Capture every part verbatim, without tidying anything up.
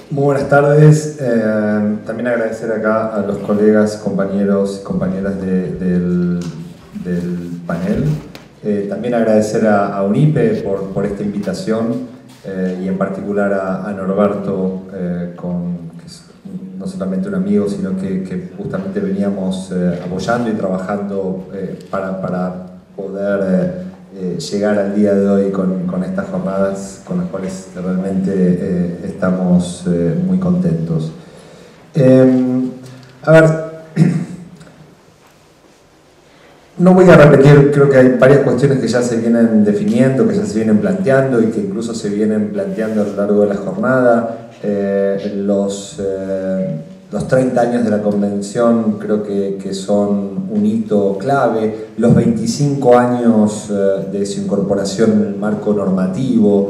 Muy buenas tardes. Eh, también agradecer acá a los colegas, compañeros y compañeras de, del, del panel. Eh, también agradecer a, a UNIPE por, por esta invitación eh, y en particular a, a Norberto, eh, con, que es no solamente un amigo, sino que, que justamente veníamos eh, apoyando y trabajando eh, para, para poder eh, eh, llegar al día de hoy con, con estas jornadas con las cuales realmente eh, estamos eh, muy contentos. Eh, a ver, no voy a repetir, creo que hay varias cuestiones que ya se vienen definiendo, que ya se vienen planteando y que incluso se vienen planteando a lo largo de la jornada. Eh, los, eh, los treinta años de la Convención creo que, que son un hito clave, los veinticinco años eh, de su incorporación en el marco normativo,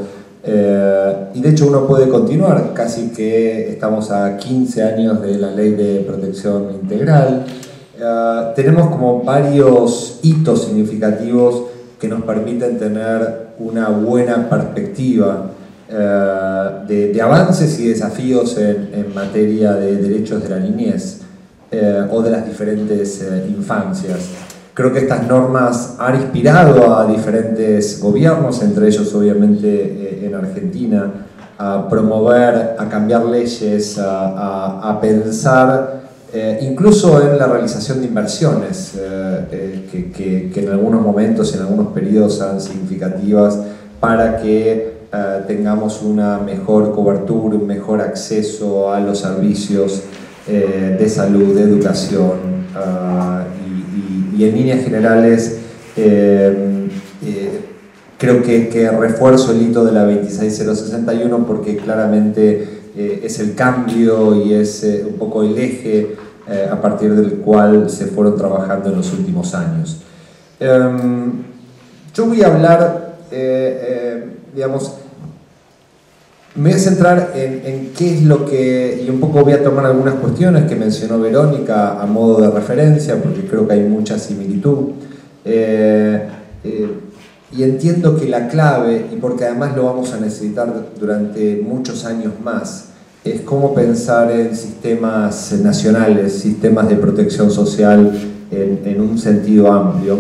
eh, y de hecho uno puede continuar, casi que estamos a quince años de la Ley de Protección Integral. Uh, tenemos como varios hitos significativos que nos permiten tener una buena perspectiva uh, de, de avances y desafíos en, en materia de derechos de la niñez uh, o de las diferentes uh, infancias. Creo que estas normas han inspirado a diferentes gobiernos, entre ellos obviamente eh, en Argentina, a promover, a cambiar leyes, a, a, a pensar Eh, incluso en la realización de inversiones eh, eh, que, que, que en algunos momentos, en algunos periodos sean significativas para que eh, tengamos una mejor cobertura, un mejor acceso a los servicios eh, de salud, de educación uh, y, y, y en líneas generales eh, eh, creo que, que refuerzo el hito de la veintiséis mil sesenta y uno porque claramente Eh, es el cambio y es eh, un poco el eje eh, a partir del cual se fueron trabajando en los últimos años. Eh, yo voy a hablar, eh, eh, digamos, me voy a centrar en, en qué es lo que, y un poco voy a tomar algunas cuestiones que mencionó Verónica a modo de referencia, porque creo que hay mucha similitud. Eh, eh, Y entiendo que la clave, y porque además lo vamos a necesitar durante muchos años más, es cómo pensar en sistemas nacionales, sistemas de protección social en, en un sentido amplio.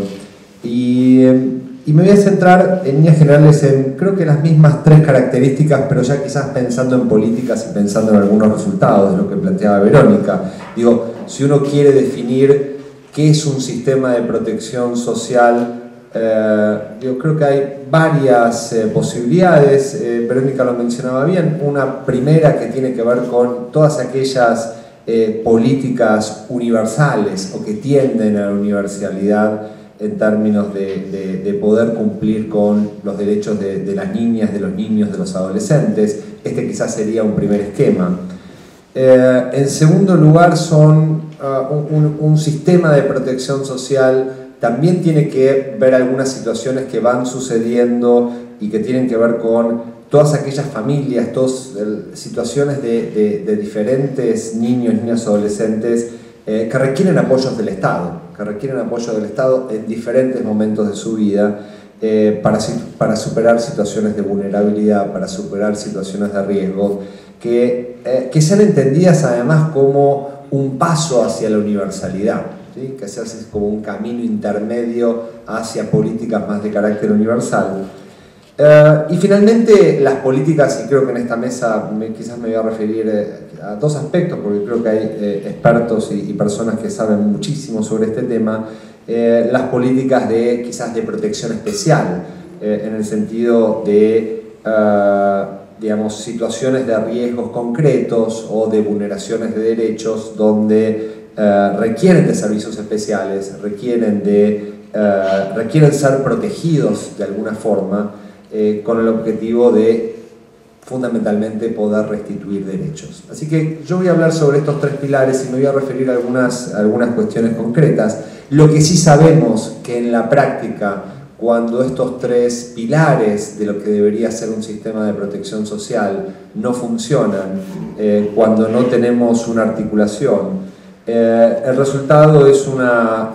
Y, y me voy a centrar en líneas generales en, creo que las mismas tres características, pero ya quizás pensando en políticas y pensando en algunos resultados de lo que planteaba Verónica. Digo, si uno quiere definir qué es un sistema de protección social, Eh, yo creo que hay varias eh, posibilidades, eh, Verónica lo mencionaba bien, una primera que tiene que ver con todas aquellas eh, políticas universales o que tienden a la universalidad en términos de, de, de poder cumplir con los derechos de, de las niñas, de los niños, de los adolescentes. Este quizás sería un primer esquema. Eh, en segundo lugar son uh, un, un sistema de protección social. También tiene que ver algunas situaciones que van sucediendo y que tienen que ver con todas aquellas familias, todas situaciones de, de, de diferentes niños, niñas, adolescentes eh, que requieren apoyos del Estado, que requieren apoyo del Estado en diferentes momentos de su vida eh, para, para superar situaciones de vulnerabilidad, para superar situaciones de riesgo, que, eh, que sean entendidas además como un paso hacia la universalidad. ¿Sí? Que se hace como un camino intermedio hacia políticas más de carácter universal. Uh, y finalmente las políticas, y creo que en esta mesa me, quizás me voy a referir eh, a dos aspectos, porque creo que hay eh, expertos y, y personas que saben muchísimo sobre este tema, eh, las políticas de quizás de protección especial, eh, en el sentido de uh, digamos, situaciones de riesgos concretos o de vulneraciones de derechos donde Uh, requieren de servicios especiales, requieren, de, uh, requieren ser protegidos de alguna forma eh, con el objetivo de fundamentalmente poder restituir derechos. Así que yo voy a hablar sobre estos tres pilares y me voy a referir a algunas, a algunas cuestiones concretas. Lo que sí sabemos que en la práctica, cuando estos tres pilares de lo que debería ser un sistema de protección social no funcionan, eh, cuando no tenemos una articulación, Eh, el resultado es una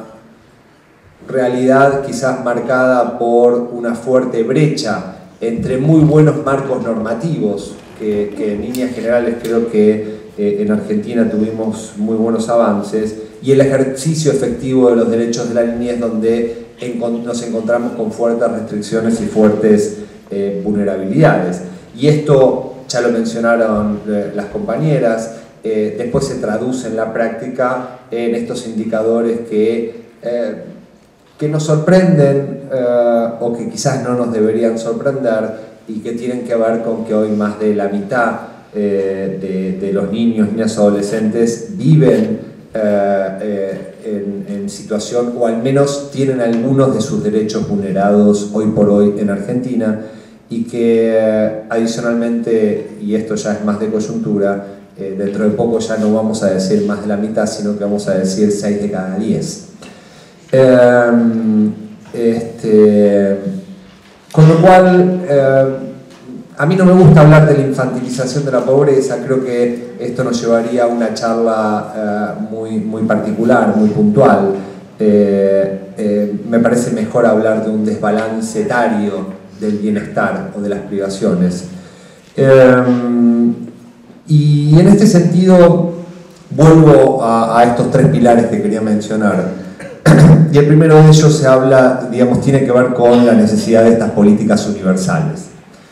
realidad quizás marcada por una fuerte brecha entre muy buenos marcos normativos que, que en líneas generales creo que eh, en Argentina tuvimos muy buenos avances, y el ejercicio efectivo de los derechos de la niñez, donde en, nos encontramos con fuertes restricciones y fuertes eh, vulnerabilidades. Y esto ya lo mencionaron eh, las compañeras, eh, después se traduce en la práctica en estos indicadores que, eh, que nos sorprenden eh, o que quizás no nos deberían sorprender, y que tienen que ver con que hoy más de la mitad eh, de, de los niños, niñas, adolescentes viven eh, eh, en, en situación, o al menos tienen algunos de sus derechos vulnerados hoy por hoy en Argentina, y que eh, adicionalmente, y esto ya es más de coyuntura, eh, dentro de poco ya no vamos a decir más de la mitad, sino que vamos a decir seis de cada diez. Eh, este, con lo cual, eh, a mí no me gusta hablar de la infantilización de la pobreza. Creo que esto nos llevaría a una charla eh, muy, muy particular, muy puntual. Eh, eh, me parece mejor hablar de un desbalance etario del bienestar o de las privaciones. Eh, y en este sentido vuelvo a, a estos tres pilares que quería mencionar. Y el primero de ellos se habla, digamos, tiene que ver con la necesidad de estas políticas universales.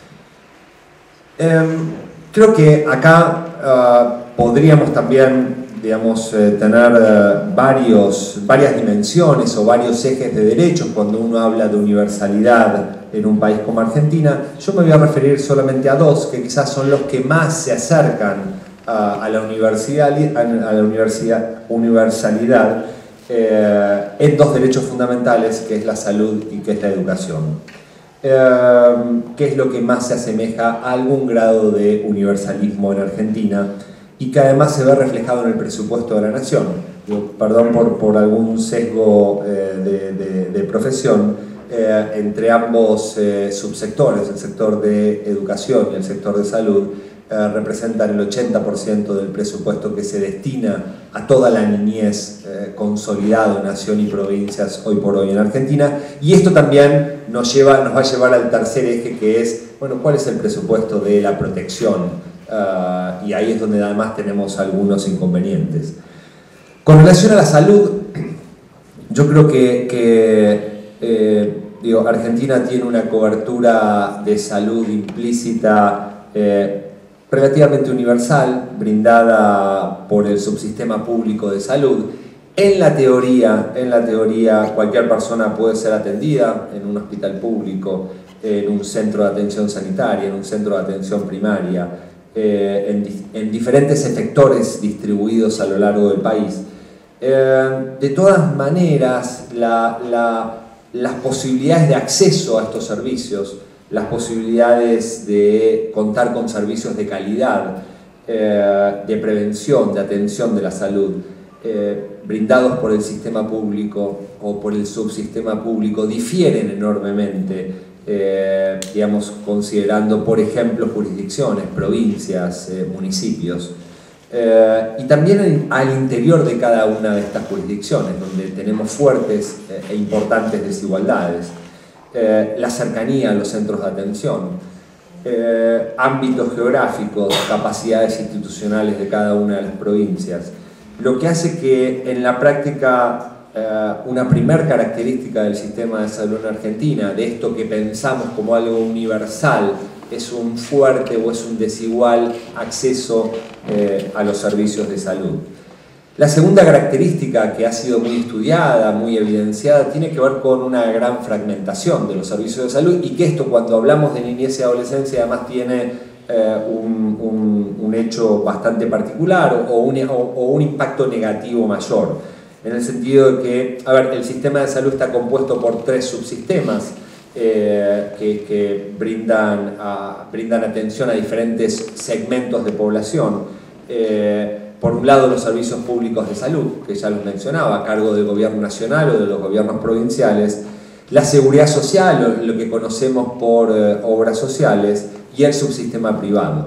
Eh, creo que acá uh, podríamos también, digamos, eh, tener uh, varios, varias dimensiones o varios ejes de derechos cuando uno habla de universalidad en un país como Argentina. Yo me voy a referir solamente a dos, que quizás son los que más se acercan uh, a la, universidad, a la universidad, universalidad eh, en dos derechos fundamentales, que es la salud y que es la educación. Eh, que es lo que más se asemeja a algún grado de universalismo en Argentina, y que además se ve reflejado en el presupuesto de la nación. Yo, perdón por, por algún sesgo eh, de, de, de profesión, eh, entre ambos eh, subsectores, el sector de educación y el sector de salud, eh, representan el ochenta por ciento del presupuesto que se destina a toda la niñez eh, consolidado en nación y provincias hoy por hoy en Argentina. Y esto también nos, lleva, nos va a llevar al tercer eje, que es, bueno, ¿cuál es el presupuesto de la protección? Uh, y ahí es donde además tenemos algunos inconvenientes. Con relación a la salud, yo creo que, que eh, digo, Argentina tiene una cobertura de salud implícita eh, relativamente universal, brindada por el subsistema público de salud. En la teoría, en la teoría, cualquier persona puede ser atendida en un hospital público, en un centro de atención sanitaria, en un centro de atención primaria, eh, en, en diferentes efectores distribuidos a lo largo del país. Eh, de todas maneras, la, la, las posibilidades de acceso a estos servicios, las posibilidades de contar con servicios de calidad, eh, de prevención, de atención de la salud, eh, brindados por el sistema público o por el subsistema público, difieren enormemente, eh, digamos, considerando, por ejemplo, jurisdicciones, provincias, eh, municipios. Eh, y también al interior de cada una de estas jurisdicciones, donde tenemos fuertes eh, e importantes desigualdades. Eh, la cercanía a los centros de atención, eh, ámbitos geográficos, capacidades institucionales de cada una de las provincias, lo que hace que en la práctica eh, una primer característica del sistema de salud en Argentina, de esto que pensamos como algo universal, es un fuerte o es un desigual acceso eh, a los servicios de salud. La segunda característica, que ha sido muy estudiada, muy evidenciada, tiene que ver con una gran fragmentación de los servicios de salud, y que esto, cuando hablamos de niñez y adolescencia, además tiene eh, un, un, un hecho bastante particular o un, o, o un impacto negativo mayor, en el sentido de que, a ver, el sistema de salud está compuesto por tres subsistemas eh, que, que brindan, a, brindan atención a diferentes segmentos de población. Eh, Por un lado, los servicios públicos de salud, que ya los mencionaba, a cargo del gobierno nacional o de los gobiernos provinciales, la seguridad social, lo que conocemos por eh, obras sociales, y el subsistema privado.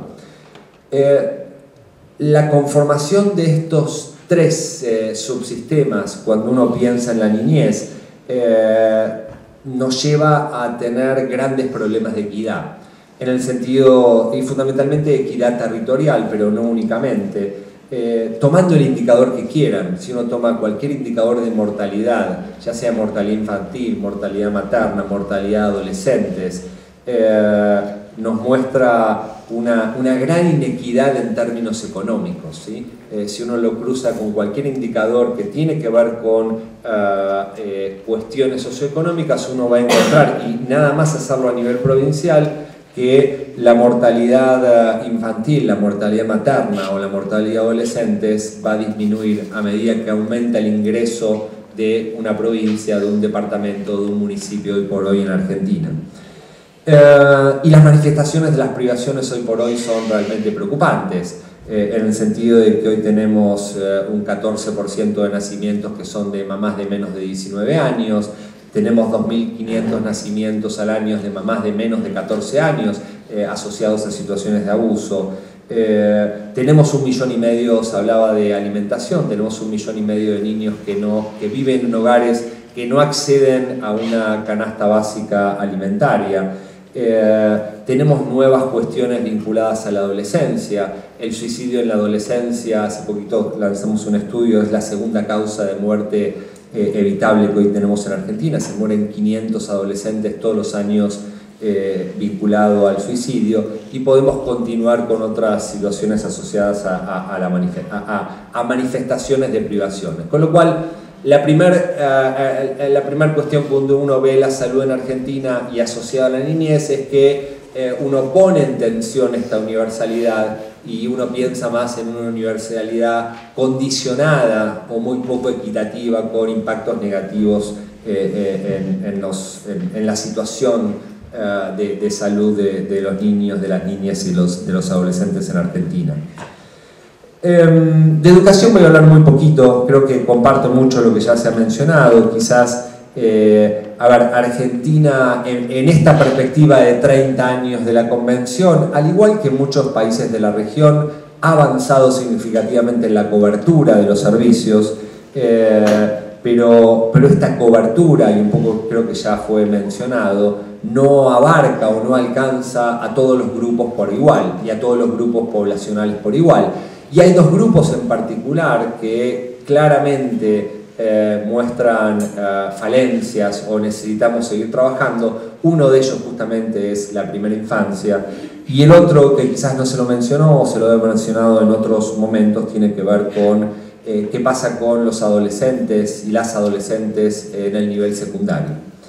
Eh, la conformación de estos tres eh, subsistemas, cuando uno piensa en la niñez, eh, nos lleva a tener grandes problemas de equidad. en el sentido, y fundamentalmente equidad territorial, pero no únicamente, eh, tomando el indicador que quieran. Si uno toma cualquier indicador de mortalidad, ya sea mortalidad infantil, mortalidad materna, mortalidad de adolescentes, eh, nos muestra una, una gran inequidad en términos económicos, ¿sí? Eh, si uno lo cruza con cualquier indicador que tiene que ver con uh, eh, cuestiones socioeconómicas, uno va a encontrar, y nada más hacerlo a nivel provincial, que la mortalidad infantil, la mortalidad materna o la mortalidad adolescentes va a disminuir a medida que aumenta el ingreso de una provincia, de un departamento, de un municipio hoy por hoy en Argentina. Eh, y las manifestaciones de las privaciones hoy por hoy son realmente preocupantes, eh, en el sentido de que hoy tenemos eh, un catorce por ciento de nacimientos que son de mamás de menos de diecinueve años, tenemos dos mil quinientos nacimientos al año de mamás de menos de catorce años eh, asociados a situaciones de abuso. Eh, tenemos un millón y medio, se hablaba de alimentación, tenemos un millón y medio de niños que, no, que viven en hogares que no acceden a una canasta básica alimentaria. Eh, tenemos nuevas cuestiones vinculadas a la adolescencia. El suicidio en la adolescencia, hace poquito lanzamos un estudio, es la segunda causa de muerte eh, evitable que hoy tenemos en Argentina. Se mueren quinientos adolescentes todos los años eh, vinculado al suicidio, y podemos continuar con otras situaciones asociadas a, a, a, la manifest a, a, a manifestaciones de privaciones. Con lo cual, La primera uh, uh, la primer cuestión cuando uno ve la salud en Argentina y asociada a la niñez es que uh, uno pone en tensión esta universalidad y uno piensa más en una universalidad condicionada o muy poco equitativa, con impactos negativos eh, en, en, los, en, en la situación uh, de, de salud de, de los niños, de las niñas y los, de los adolescentes en Argentina. De educación voy a hablar muy poquito, creo que comparto mucho lo que ya se ha mencionado. Quizás, eh, a ver, Argentina en, en esta perspectiva de treinta años de la Convención, al igual que muchos países de la región, ha avanzado significativamente en la cobertura de los servicios, eh, pero, pero esta cobertura, y un poco creo que ya fue mencionado, no abarca o no alcanza a todos los grupos por igual y a todos los grupos poblacionales por igual. Y hay dos grupos en particular que claramente eh, muestran eh, falencias o necesitamos seguir trabajando. Uno de ellos justamente es la primera infancia, y el otro, que quizás no se lo mencionó o se lo he mencionado en otros momentos, tiene que ver con eh, qué pasa con los adolescentes y las adolescentes en el nivel secundario.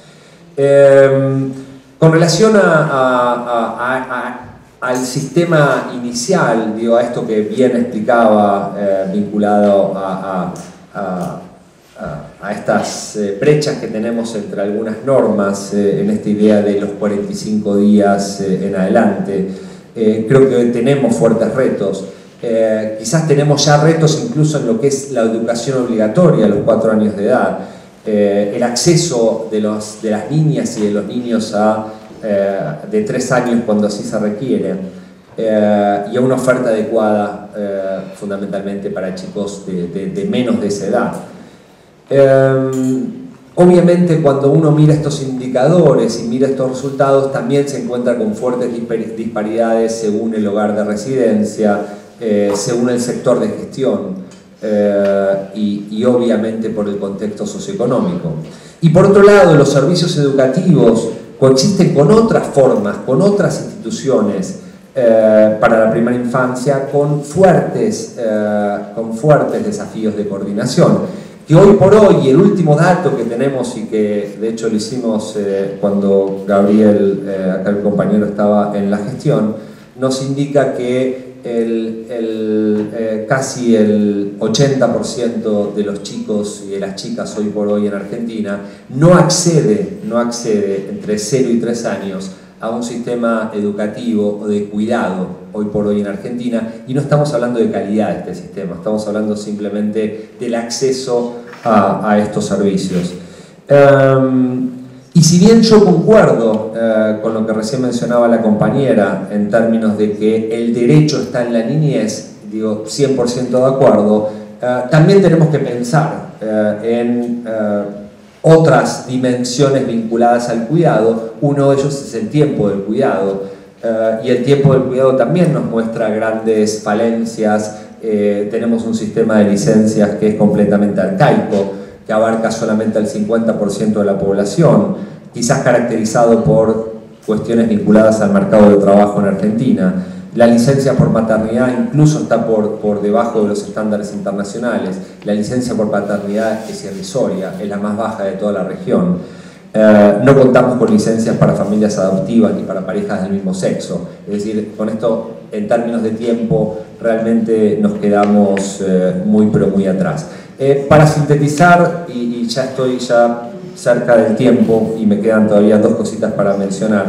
Eh, con relación a, a, a, a al sistema inicial, digo, a esto que bien explicaba, eh, vinculado a, a, a, a estas eh, brechas que tenemos entre algunas normas, eh, en esta idea de los cuarenta y cinco días eh, en adelante, eh, creo que tenemos fuertes retos. Eh, quizás tenemos ya retos incluso en lo que es la educación obligatoria a los cuatro años de edad, eh, el acceso de, los, de las niñas y de los niños a Eh, de tres años cuando así se requiere, eh, y a una oferta adecuada eh, fundamentalmente para chicos de, de, de menos de esa edad. Eh, obviamente cuando uno mira estos indicadores y mira estos resultados, también se encuentra con fuertes disparidades según el hogar de residencia, eh, según el sector de gestión, eh, y, y obviamente por el contexto socioeconómico. Y por otro lado, los servicios educativos coexisten con otras formas, con otras instituciones eh, para la primera infancia, con fuertes, eh, con fuertes desafíos de coordinación, que hoy por hoy, el último dato que tenemos, y que de hecho lo hicimos eh, cuando Gabriel, eh, acá el compañero, estaba en la gestión, nos indica que el, el, eh, casi el ochenta por ciento de los chicos y de las chicas hoy por hoy en Argentina no accede, no accede entre cero y tres años a un sistema educativo o de cuidado hoy por hoy en Argentina, y no estamos hablando de calidad de este sistema, estamos hablando simplemente del acceso a, a estos servicios. Um, Y si bien yo concuerdo eh, con lo que recién mencionaba la compañera en términos de que el derecho está en la niñez, digo cien por ciento de acuerdo, eh, también tenemos que pensar eh, en eh, otras dimensiones vinculadas al cuidado. Uno de ellos es el tiempo del cuidado. eh, y el tiempo del cuidado también nos muestra grandes falencias. Eh, tenemos un sistema de licencias que es completamente arcaico, que abarca solamente el cincuenta por ciento de la población, quizás caracterizado por cuestiones vinculadas al mercado de trabajo en Argentina. La licencia por maternidad incluso está por, por debajo de los estándares internacionales. La licencia por paternidad es irrisoria, es la más baja de toda la región. Eh, no contamos con licencias para familias adoptivas ni para parejas del mismo sexo. Es decir, con esto, en términos de tiempo, realmente nos quedamos eh, muy pero muy atrás. Eh, para sintetizar, y, y ya estoy ya cerca del tiempo y me quedan todavía dos cositas para mencionar,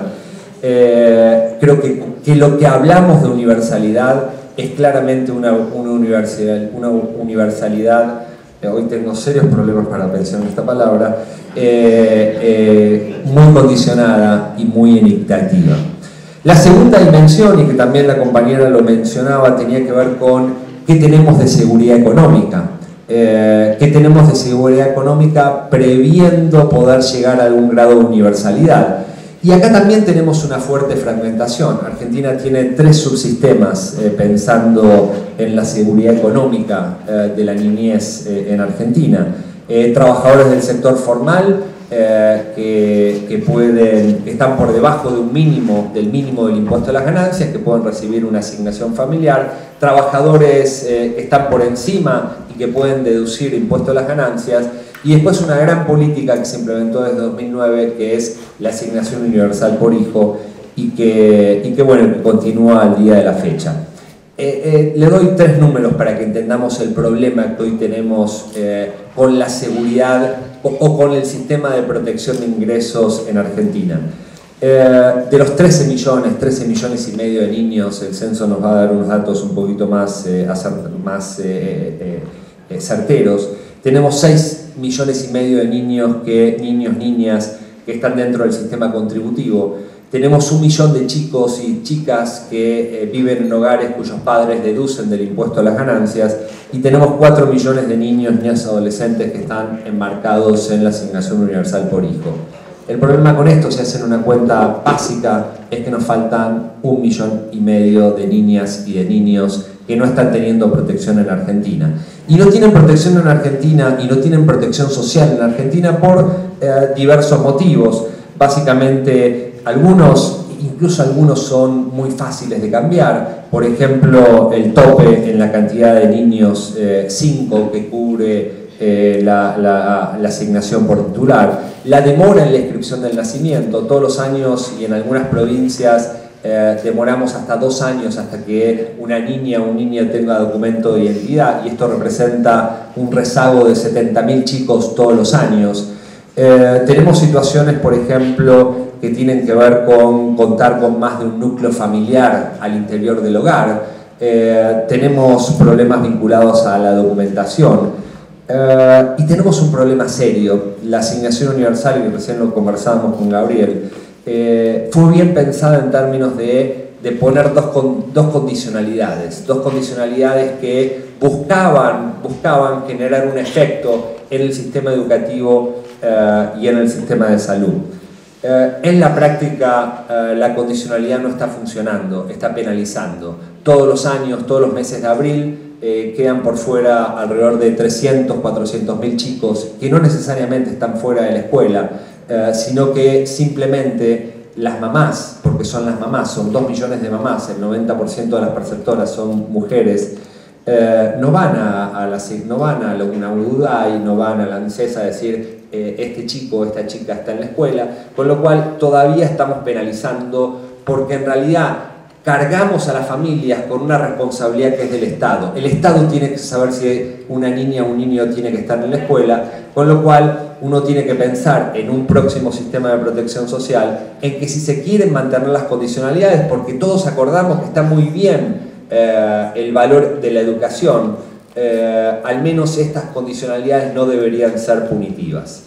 eh, creo que, que lo que hablamos de universalidad es claramente una, una, universalidad, una universalidad, eh, hoy tengo serios problemas para mencionar esta palabra, eh, eh, muy condicionada y muy inequitativa. La segunda dimensión, y que también la compañera lo mencionaba, tenía que ver con qué tenemos de seguridad económica. Eh, ¿Qué tenemos de seguridad económica previendo poder llegar a algún grado de universalidad? Y acá también tenemos una fuerte fragmentación. Argentina tiene tres subsistemas eh, pensando en la seguridad económica eh, de la niñez eh, en Argentina. Eh, trabajadores del sector formal eh, que, que, pueden, que están por debajo de un mínimo, del mínimo del impuesto a las ganancias, que pueden recibir una asignación familiar. Trabajadores eh, que están por encima y que pueden deducir impuesto a las ganancias. Y después una gran política que se implementó desde dos mil nueve, que es la asignación universal por hijo, y que, y que bueno, que continúa al día de la fecha. Eh, eh, le doy tres números para que entendamos el problema que hoy tenemos eh, con la seguridad o, o con el sistema de protección de ingresos en Argentina. Eh, de los trece millones, trece millones y medio de niños, el censo nos va a dar unos datos un poquito más, eh, más eh, eh, eh, certeros. Tenemos seis millones y medio de niños, que, niños, niñas que están dentro del sistema contributivo. Tenemos un millón de chicos y chicas que eh, viven en hogares cuyos padres deducen del impuesto a las ganancias, y tenemos cuatro millones de niños, niñas y adolescentes que están enmarcados en la asignación universal por hijo. El problema con esto, si hacen una cuenta básica, es que nos faltan un millón y medio de niñas y de niños que no están teniendo protección en Argentina. Y no tienen protección en Argentina y no tienen protección social en Argentina por eh, diversos motivos. Básicamente, algunos, incluso algunos son muy fáciles de cambiar. Por ejemplo, el tope en la cantidad de niños, eh, cinco, que cubre eh, la, la, la asignación por titular. La demora en la inscripción del nacimiento. Todos los años y en algunas provincias Eh, demoramos hasta dos años hasta que una niña o un niño tenga documento de identidad, y esto representa un rezago de setenta mil chicos todos los años. Eh, tenemos situaciones, por ejemplo, que tienen que ver con contar con más de un núcleo familiar al interior del hogar. Eh, tenemos problemas vinculados a la documentación. Eh, y tenemos un problema serio. La asignación universal, y recién lo conversábamos con Gabriel, Eh, fue bien pensada en términos de, de poner dos, con, dos condicionalidades, dos condicionalidades que buscaban, buscaban generar un efecto en el sistema educativo eh, y en el sistema de salud. Eh, en la práctica, eh, la condicionalidad no está funcionando, está penalizando. Todos los años, todos los meses de abril, eh, quedan por fuera alrededor de trescientos, cuatrocientos mil chicos que no necesariamente están fuera de la escuela, Uh, sino que simplemente las mamás, porque son las mamás, son dos millones de mamás, el noventa por ciento de las perceptoras son mujeres, uh, no van a, a la, no van a una UDAI, no van a la ANSES a decir eh, este chico o esta chica está en la escuela, con lo cual todavía estamos penalizando, porque en realidad cargamos a las familias con una responsabilidad que es del Estado. El Estado tiene que saber si una niña o un niño tiene que estar en la escuela, con lo cual uno tiene que pensar en un próximo sistema de protección social en que si se quieren mantener las condicionalidades, porque todos acordamos que está muy bien eh, el valor de la educación, eh, al menos estas condicionalidades no deberían ser punitivas.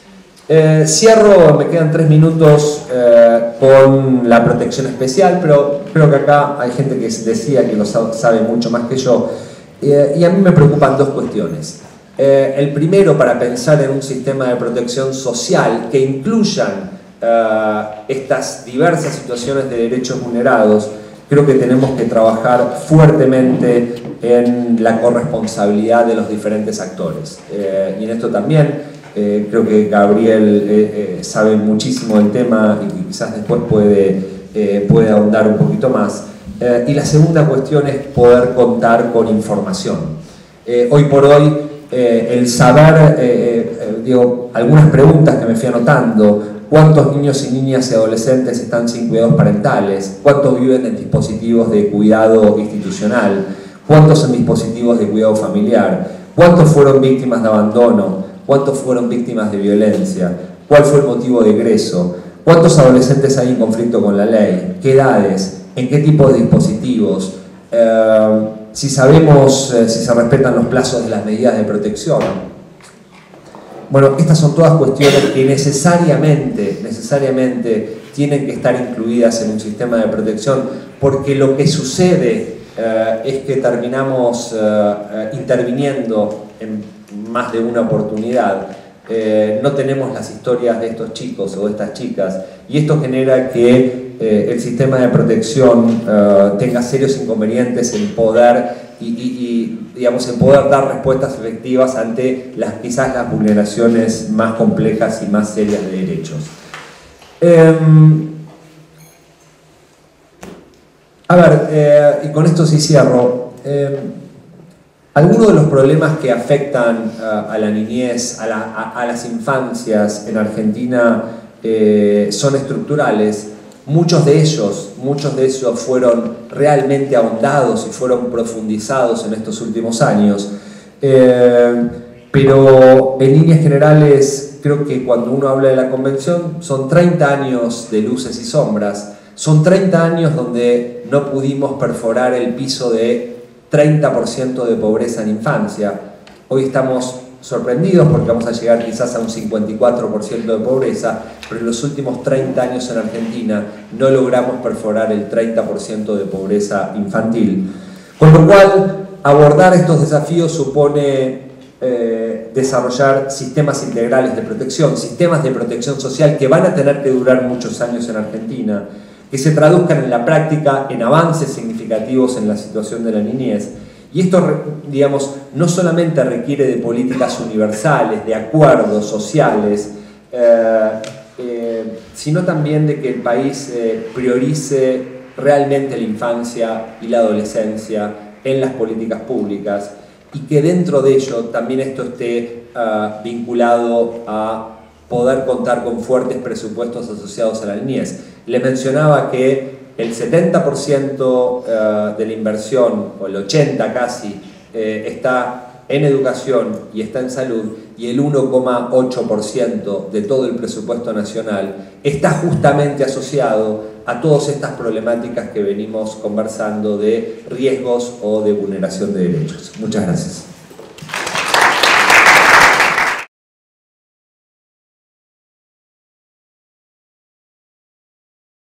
Eh, cierro, me quedan tres minutos eh, con la protección especial, pero creo que acá hay gente que decía que lo sabe mucho más que yo, eh, y a mí me preocupan dos cuestiones. Eh, el primero, para pensar en un sistema de protección social que incluyan uh, estas diversas situaciones de derechos vulnerados, creo que tenemos que trabajar fuertemente en la corresponsabilidad de los diferentes actores. Eh, y en esto también eh, creo que Gabriel eh, eh, sabe muchísimo del tema y quizás después puede, eh, puede ahondar un poquito más. Eh, y la segunda cuestión es poder contar con información. Eh, hoy por hoy, eh, el saber, eh, eh, digo, algunas preguntas que me fui anotando: ¿cuántos niños y niñas y adolescentes están sin cuidados parentales? ¿Cuántos viven en dispositivos de cuidado institucional? ¿Cuántos en dispositivos de cuidado familiar? ¿Cuántos fueron víctimas de abandono? ¿Cuántos fueron víctimas de violencia? ¿Cuál fue el motivo de egreso? ¿Cuántos adolescentes hay en conflicto con la ley? ¿Qué edades? ¿En qué tipo de dispositivos? Eh, si sabemos eh, si se respetan los plazos de las medidas de protección. Bueno, estas son todas cuestiones que necesariamente, necesariamente tienen que estar incluidas en un sistema de protección, porque lo que sucede eh, es que terminamos eh, interviniendo en más de una oportunidad. Eh, no tenemos las historias de estos chicos o de estas chicas, y esto genera que eh, el sistema de protección eh, tenga serios inconvenientes en poder y, y, y digamos, en poder dar respuestas efectivas ante las, quizás las vulneraciones más complejas y más serias de derechos. Eh, a ver, eh, y con esto sí cierro. Eh, algunos de los problemas que afectan uh, a la niñez, a, la, a, a las infancias en Argentina eh, son estructurales. Muchos de ellos, muchos de ellos fueron realmente ahondados y fueron profundizados en estos últimos años. Eh, pero en líneas generales, creo que cuando uno habla de la Convención, son treinta años de luces y sombras. Son treinta años donde no pudimos perforar el piso de treinta por ciento de pobreza en infancia. Hoy estamos sorprendidos porque vamos a llegar quizás a un cincuenta y cuatro por ciento de pobreza, pero en los últimos treinta años en Argentina no logramos perforar el treinta por ciento de pobreza infantil. Con lo cual, abordar estos desafíos supone eh, desarrollar sistemas integrales de protección, sistemas de protección social que van a tener que durar muchos años en Argentina, que se traduzcan en la práctica en avances significativos en la situación de la niñez. Y esto, digamos, no solamente requiere de políticas universales, de acuerdos sociales, eh, eh, sino también de que el país eh, priorice realmente la infancia y la adolescencia en las políticas públicas, y que dentro de ello también esto esté uh, vinculado a poder contar con fuertes presupuestos asociados a la niñez. Les mencionaba que el setenta por ciento de la inversión, o el ochenta por ciento casi, está en educación y está en salud, y el uno coma ocho por ciento de todo el presupuesto nacional está justamente asociado a todas estas problemáticas que venimos conversando de riesgos o de vulneración de derechos. Muchas gracias.